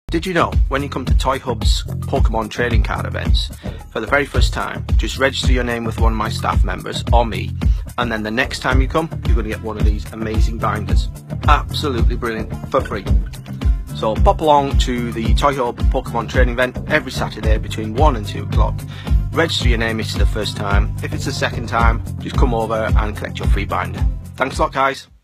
Did you know, when you come to Toy Hub's Pokemon trading card events, for the very first time, just register your name with one of my staff members, or me, and then the next time you come, you're going to get one of these amazing binders. Absolutely brilliant, for free. So pop along to the Toy Hub Pokemon trading event every Saturday between 1 and 2 o'clock. Register your name if it's the first time. If it's the second time, just come over and collect your free binder. Thanks a lot, guys.